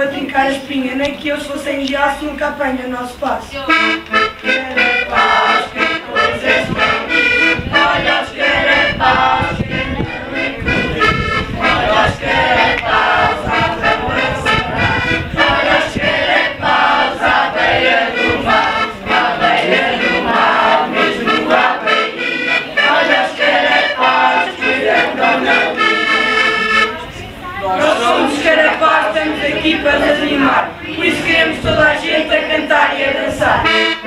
trincar a espinha, nem que eu se fosse enviasse nunca apanha o nosso passo. Carapaus, que coisas estão, olha os carapaus, que não encolhi, olha os carapaus, olha os carapaus, à beira do mar, mesmo à beirinha, olha os carapaus, que andam na linha. Nós somos carapaus, estamos aqui para nos animar, por isso queremos toda a gente a cantar e a dançar.